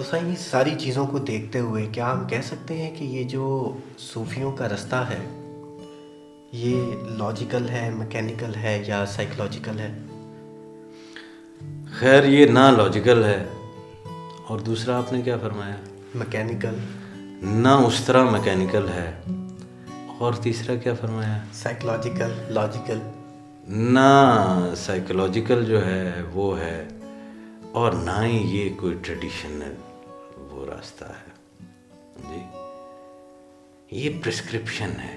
तो साईं, ये सारी चीज़ों को देखते हुए क्या हम कह सकते हैं कि ये जो सूफियों का रास्ता है ये लॉजिकल है, मैकेनिकल है या साइकोलॉजिकल है? खैर, ये ना लॉजिकल है और दूसरा आपने क्या फरमाया? मैकेनिकल। ना उस तरह मैकेनिकल है और तीसरा क्या फरमाया? Psychological, logical. ना साइकोलॉजिकल जो है वो है और ना ही ये कोई ट्रेडिशनल वो रास्ता है जी। ये प्रिस्क्रिप्शन है।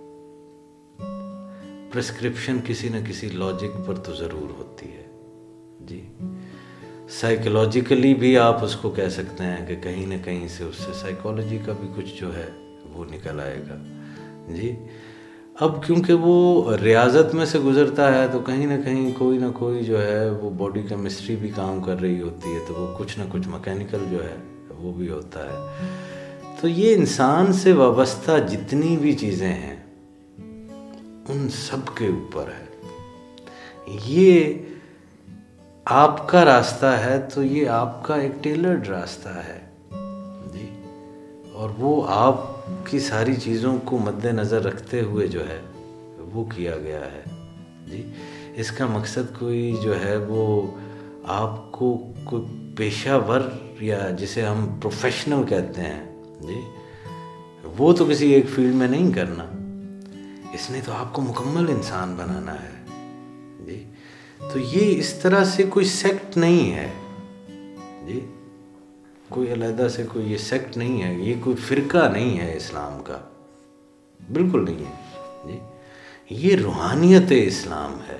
प्रिस्क्रिप्शन किसी न किसी लॉजिक पर तो ज़रूर होती है जी। साइकोलॉजिकली भी आप उसको कह सकते हैं कि कहीं ना कहीं से उससे साइकोलॉजी का भी कुछ जो है वो निकल आएगा जी। अब क्योंकि वो रियाजत में से गुज़रता है तो कहीं ना कोई जो है वो बॉडी केमिस्ट्री भी काम कर रही होती है, तो वो कुछ ना कुछ मैकेनिकल जो है वो भी होता है। तो ये इंसान से वाबस्ता जितनी भी चीज़ें हैं उन सब के ऊपर है। ये आपका रास्ता है तो ये आपका एक टेलर्ड रास्ता है जी, और वो आपकी सारी चीज़ों को मद्देनज़र रखते हुए जो है वो किया गया है जी। इसका मकसद कोई जो है वो आपको कोई पेशावर या जिसे हम प्रोफेशनल कहते हैं जी, वो तो किसी एक फील्ड में नहीं करना। इसने तो आपको मुकम्मल इंसान बनाना है जी। तो ये इस तरह से कोई सेक्ट नहीं है जी, कोई अलहदा से कोई ये सेक्ट नहीं है, ये कोई फ़िरका नहीं है इस्लाम का, बिल्कुल नहीं है जी। ये रूहानियत इस्लाम है।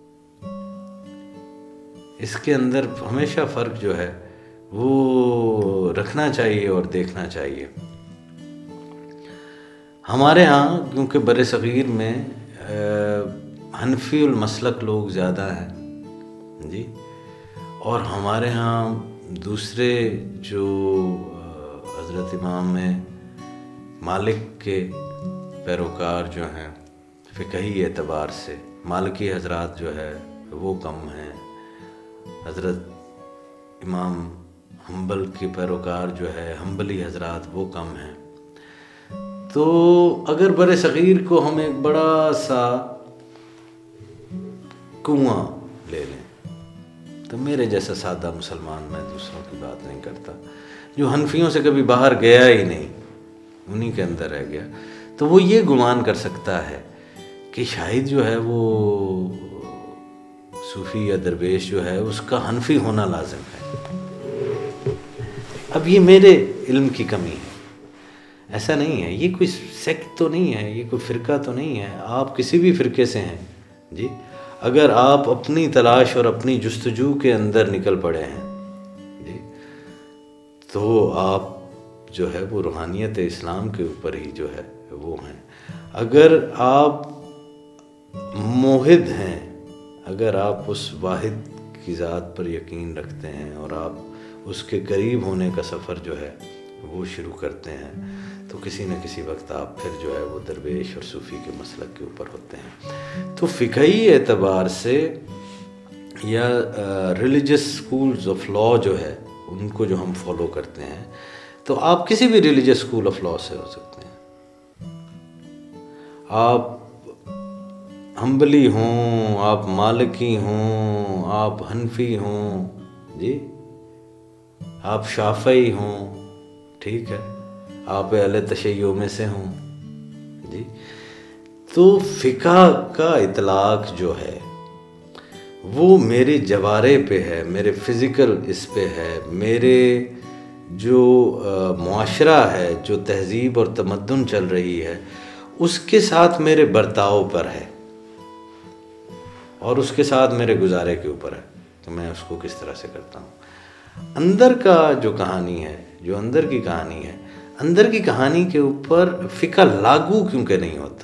इसके अंदर हमेशा फ़र्क जो है वो रखना चाहिए और देखना चाहिए। हमारे यहाँ क्योंकि बरे सग़ीर में हनफी उल मसलक लोग ज़्यादा हैं जी, और हमारे यहाँ दूसरे जो हज़रत इमाम मालिक के पैरोकार जो हैं फ़िक़ही एतबार से, मालिकी हज़रात जो है वो कम हैं। हज़रत इमाम हम्बल के पैरोकार जो है हम्बली हज़रात वो कम हैं। तो अगर बरे सग़ीर को हम एक बड़ा सा कुआं ले लें तो मेरे जैसा सादा मुसलमान, मैं दूसरों की बात नहीं करता, जो हनफियों से कभी बाहर गया ही नहीं, उन्हीं के अंदर रह गया, तो वो ये गुमान कर सकता है कि शायद जो है वो सूफ़ी या दरवेश जो है उसका हनफी होना लाजिम है। अब ये मेरे इल्म की कमी है, ऐसा नहीं है। ये कोई सेक्ट तो नहीं है, ये कोई फ़िरका तो नहीं है। आप किसी भी फ़िरके से हैं जी, अगर आप अपनी तलाश और अपनी जुस्तजू के अंदर निकल पड़े हैं जी, तो आप जो है वो रूहानियत इस्लाम के ऊपर ही जो है वो हैं। अगर आप मोहिद हैं, अगर आप उस वाहिद की ज़ात पर यकीन रखते हैं और आप उसके करीब होने का सफ़र जो है वो शुरू करते हैं, तो किसी न किसी वक्त आप फिर जो है वो दरवेश और सूफ़ी के मसलक के ऊपर होते हैं। तो फ़िक़ही एतबार से या रिलीजियस स्कूल्स ऑफ लॉ जो है उनको जो हम फॉलो करते हैं, तो आप किसी भी रिलीजियस स्कूल ऑफ लॉ से हो सकते हैं। आप हम्बली हों, आप मालिकी हों, आप हनफी हों जी, आप शाफ़ई हों, ठीक है, आप अहले तशय्युअ में से हों जी, तो फ़िक़ह का इतलाक़ जो है वो मेरे जवारे पे है, मेरे फ़िज़िकल इस पे है, मेरे जो मुआशरा है, जो तहज़ीब और तमद्दुन चल रही है उसके साथ मेरे बर्ताव पर है और उसके साथ मेरे गुजारे के ऊपर है कि मैं उसको किस तरह से करता हूँ। अंदर का जो कहानी है, जो अंदर की कहानी है, अंदर की कहानी के ऊपर फ़िक़ह लागू क्योंकि नहीं होता।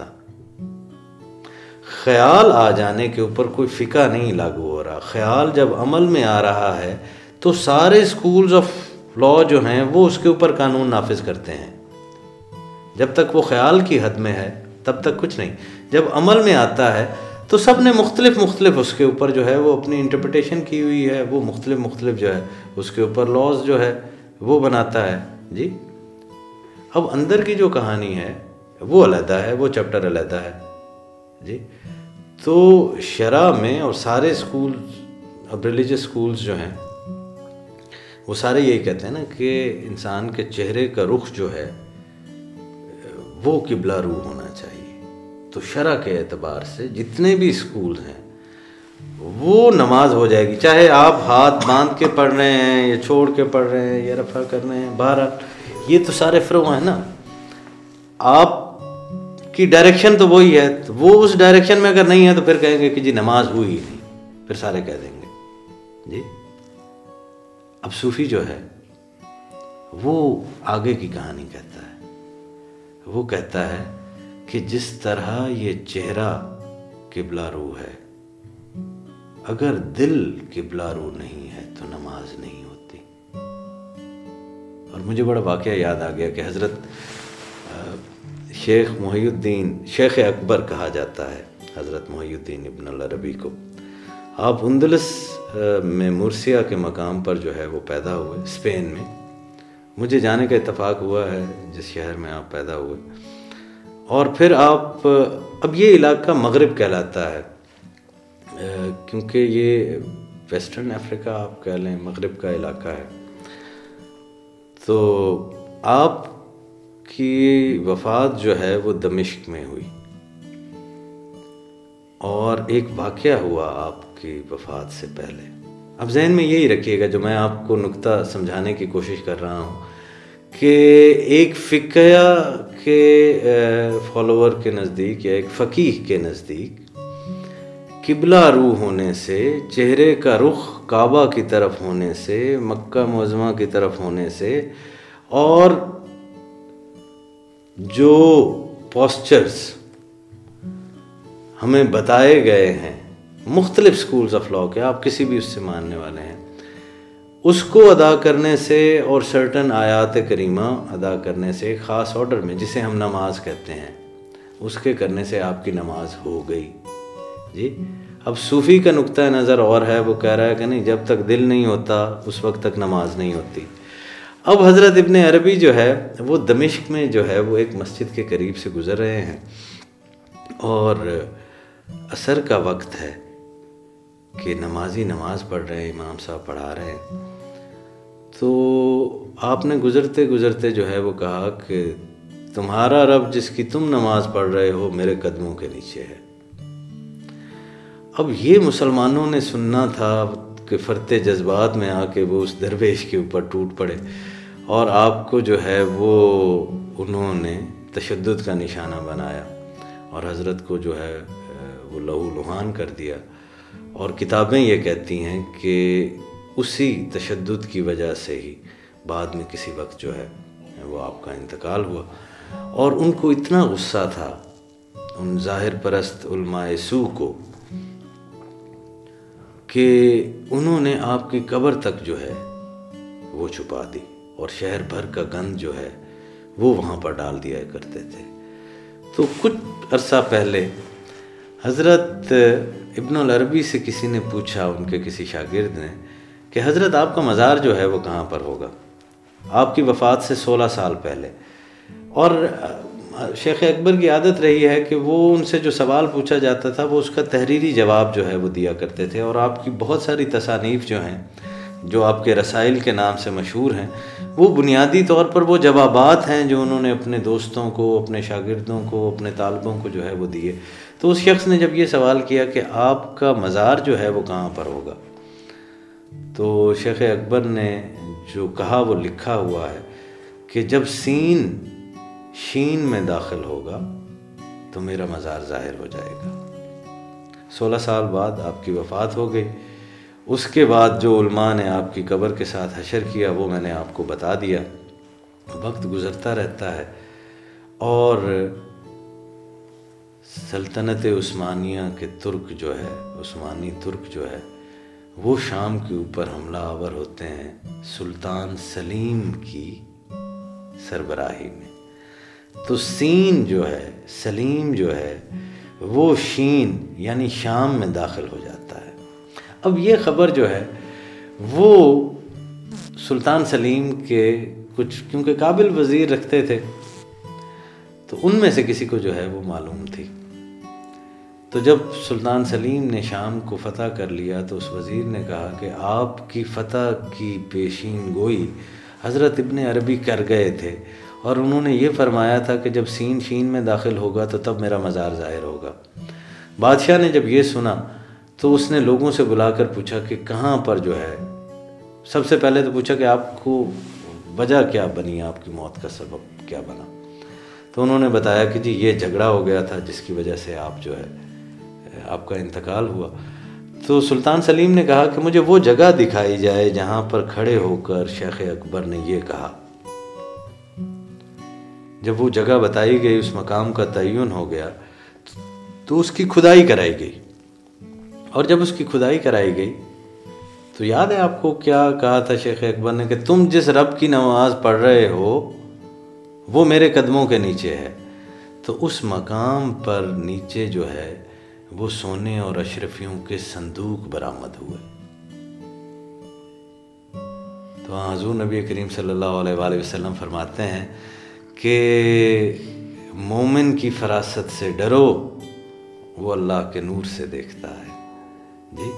ख़याल आ जाने के ऊपर कोई फ़िक़ह नहीं लागू हो रहा। ख़याल जब अमल में आ रहा है तो सारे स्कूल्स ऑफ लॉ जो हैं वो उसके ऊपर कानून नाफिज करते हैं। जब तक वो ख़याल की हद में है तब तक कुछ नहीं। जब अमल में आता है तो सब ने मुख्तलिफ उसके ऊपर जो है वो अपनी इंटरप्रिटेशन की हुई है, वो मुख्तलिफ जो है उसके ऊपर लॉज जो है वो बनाता है जी। अब अंदर की जो कहानी है वो अलहदा है, वो चैप्टर अलहदा है जी। तो शरा में और सारे स्कूल, अब रिलीजियस स्कूल्स जो हैं वो सारे यही कहते हैं ना कि इंसान के चेहरे का रुख जो है वो किबला रू होना चाहिए। तो शरा के एतबार से जितने भी स्कूल हैं वो नमाज हो जाएगी, चाहे आप हाथ बांध के पढ़ रहे हैं या छोड़ के पढ़ रहे हैं या रफा कर रहे हैं, बहरहाल ये तो सारे फ्रो हैं ना। आप की डायरेक्शन तो वही है, तो वो उस डायरेक्शन में अगर नहीं है तो फिर कहेंगे कि जी नमाज हुई ही नहीं, फिर सारे कह देंगे जी। अब सूफी जो है वो आगे की कहानी कहता है। वो कहता है कि जिस तरह ये चेहरा किबला रू है, अगर दिल किबला रू नहीं है तो नमाज नहीं होती। और मुझे बड़ा वाक़या याद आ गया कि हज़रत शेख मोहिउद्दीन, शेख अकबर कहा जाता है हज़रत मोहिउद्दीन इब्न अल-अरबी को। आप उंदलस में मुर्सिया के मकाम पर जो है वो पैदा हुए, स्पेन में। मुझे जाने का इत्तेफाक हुआ है जिस शहर में आप पैदा हुए। और फिर आप, अब ये इलाका मगरिब कहलाता है क्योंकि ये वेस्टर्न अफ्रीका आप कह लें, मगरिब का इलाका है। तो आपकी वफ़ात जो है वो दमिश्क में हुई और एक वाक़या हुआ आपकी वफ़ात से पहले। अब जहन में यही रखिएगा जो मैं आपको नुक्ता समझाने की कोशिश कर रहा हूँ कि एक फ़िक़्ह के फॉलोअर के नज़दीक या एक फ़कीह के नज़दीक किबला रू होने से, चेहरे का रुख काबा की तरफ होने से, मक्का मुअज़्ज़मा की तरफ होने से, और जो पोस्चर्स हमें बताए गए हैं मुख्तलिफ स्कूल्स ऑफ लॉ के, आप किसी भी उससे मानने वाले हैं, उसको अदा करने से और सर्टन आयात करीमा अदा करने से, ख़ास ऑर्डर में जिसे हम नमाज कहते हैं, उसके करने से आपकी नमाज हो गई जी। अब सूफ़ी का नुक्ता नज़र और है, वो कह रहा है कि नहीं, जब तक दिल नहीं होता उस वक्त तक नमाज नहीं होती। अब हज़रत इब्न अरबी जो है वो दमिश्क में जो है वो एक मस्जिद के करीब से गुज़र रहे हैं और असर का वक्त है कि नमाजी नमाज पढ़ रहे हैं, इमाम साहब पढ़ा रहे हैं। तो आपने गुज़रते गुज़रते जो है वो कहा कि तुम्हारा रब जिसकी तुम नमाज पढ़ रहे हो मेरे कदमों के नीचे है। अब ये मुसलमानों ने सुनना था कि फ़रते जज्बात में आके वो उस दरवेश के ऊपर टूट पड़े और आपको जो है वो उन्होंने तशद्दुद का निशाना बनाया और हज़रत को जो है वो लहू लुहान कर दिया। और किताबें ये कहती हैं कि उसी तशद्दुद की वजह से ही बाद में किसी वक्त जो है वो आपका इंतकाल हुआ। और उनको इतना गुस्सा था उन ज़ाहिर परस्त उलमाए सू को कि उन्होंने आपकी कब्र तक जो है वो छुपा दी और शहर भर का गंद जो है वो वहाँ पर डाल दिया करते थे। तो कुछ अरसा पहले हज़रत इब्न अल-अरबी से किसी ने पूछा, उनके किसी शागिर्द ने, कि हज़रत आपका मज़ार जो है वो कहाँ पर होगा, आपकी वफ़ात से 16 साल पहले। और शेख अकबर की आदत रही है कि वो उनसे जो सवाल पूछा जाता था वो उसका तहरीरी जवाब जो है वो दिया करते थे। और आपकी बहुत सारी तसानीफ़ जो हैं, जो आपके रसाइल के नाम से मशहूर हैं, वो बुनियादी तौर पर वो जवाबात हैं जो उन्होंने अपने दोस्तों को, अपने शागिर्दों को, अपने तालिबों को जो है वो दिए। तो उस शख्स ने जब ये सवाल किया कि आपका मज़ार जो है वो कहाँ पर होगा, तो शेख अकबर ने जो कहा वो लिखा हुआ है कि जब सीन शीन में दाखिल होगा तो मेरा मज़ार ज़ाहिर हो जाएगा। 16 साल बाद आपकी वफ़ात हो गई। उसके बाद जो उलमा ने आपकी कब्र के साथ हशर किया वो मैंने आपको बता दिया। वक्त गुज़रता रहता है और सल्तनत उस्मानिया के तुर्क जो है, उस्मानी तुर्क जो है, वो शाम के ऊपर हमला आवर होते हैं सुल्तान सलीम की सरबराही में। तो सीन जो है, सलीम जो है, वो शीन यानी शाम में दाखिल हो जाता है। अब ये ख़बर जो है वो सुल्तान सलीम के कुछ, क्योंकि काबिल वज़ीर रखते थे, तो उनमें से किसी को जो है वो मालूम थी। तो जब सुल्तान सलीम ने शाम को फ़तह कर लिया तो उस वज़ीर ने कहा कि आपकी फ़तह की पेशीन गोई हज़रत इब्ने अरबी कर गए थे, और उन्होंने ये फरमाया था कि जब सीन शीन में दाखिल होगा तो तब मेरा मज़ार ज़ाहिर होगा। बादशाह ने जब ये सुना तो उसने लोगों से बुलाकर पूछा कि कहाँ पर जो है, सबसे पहले तो पूछा कि आपको वजह क्या बनी, आपकी मौत का सबब क्या बना। तो उन्होंने बताया कि जी ये झगड़ा हो गया था जिसकी वजह से आप जो है आपका इंतकाल हुआ। तो सुल्तान सलीम ने कहा कि मुझे वो जगह दिखाई जाए जहाँ पर खड़े होकर शेख अकबर ने ये कहा। जब वो जगह बताई गई, उस मकाम का तयन हो गया, तो उसकी खुदाई कराई गई। और जब उसकी खुदाई कराई गई तो याद है आपको क्या कहा था शेख अकबर ने कि तुम जिस रब की नमाज पढ़ रहे हो वो मेरे कदमों के नीचे है। तो उस मकाम पर नीचे जो है वो सोने और अशरफियों के संदूक बरामद हुए। तो हुज़ूर नबी करीम सल्लल्लाहु अलैहि वसल्लम फरमाते हैं कि मोमिन की फरासत से डरो, वो अल्लाह के नूर से देखता है जी।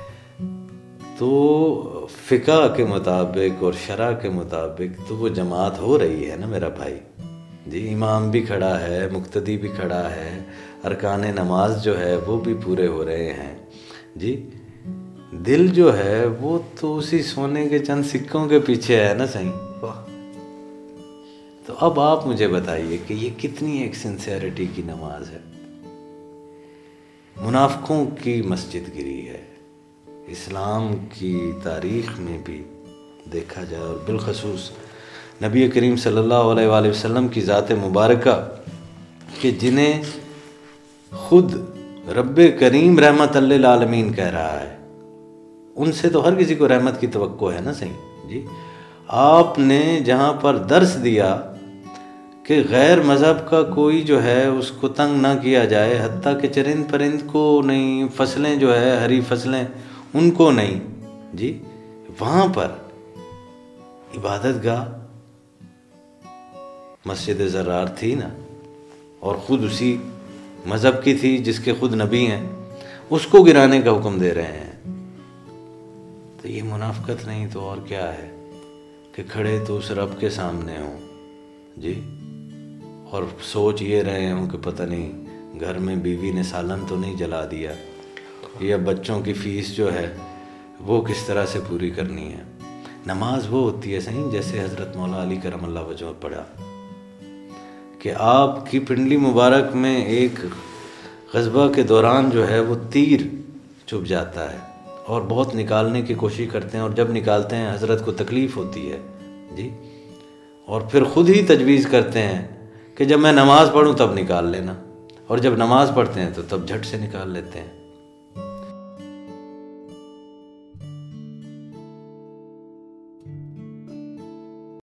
तो फ़िक़ा के मुताबिक और शरा के मुताबिक तो वो जमात हो रही है ना मेरा भाई जी। इमाम भी खड़ा है, मुक्तदी भी खड़ा है, अरकान नमाज जो है वो भी पूरे हो रहे हैं जी। दिल जो है वो तो उसी सोने के चंद सिक्कों के पीछे है ना सही। तो अब आप मुझे बताइए कि ये कितनी एक सिंसेरिटी की नमाज है। मुनाफिकों की मस्जिद गिरी है। इस्लाम की तारीख़ में भी देखा जाए और बिलखसूस नबी करीम सल्लल्लाहु अलैहि वसल्लम की ज़ात मुबारका कि जिन्हें खुद रब्बे करीम रहमत लिल आलमीन कह रहा है, उनसे तो हर किसी को रहमत की तवक्को है ना सही जी। आपने जहाँ पर दर्स दिया कि गैर मज़हब का कोई जो है उसको तंग ना किया जाए, हत्ता कि चरिंद परिंद को नहीं, फसलें जो है हरी फसलें उनको नहीं जी, वहाँ पर इबादत गाह मस्जिद ज़रार थी ना, और ख़ुद उसी मज़हब की थी जिसके ख़ुद नबी हैं, उसको गिराने का हुक्म दे रहे हैं। तो ये मुनाफ़िकत नहीं तो और क्या है कि खड़े तो उस रब के सामने हों जी, और सोच ये रहे हों कि पता नहीं घर में बीवी ने सालन तो नहीं जला दिया, या बच्चों की फ़ीस जो है वो किस तरह से पूरी करनी है। नमाज वो होती है सही जैसे हज़रत मौला अली करमल्लाह वजह पढ़ा कि आपकी पिंडली मुबारक में एक ग़ज़बा के दौरान जो है वो तीर चुभ जाता है और बहुत निकालने की कोशिश करते हैं, और जब निकालते हैं हज़रत को तकलीफ़ होती है जी, और फिर ख़ुद ही तजवीज़ करते हैं कि जब मैं नमाज़ पढ़ूँ तब निकाल लेना, और जब नमाज़ पढ़ते हैं तो तब झट से निकाल लेते हैं।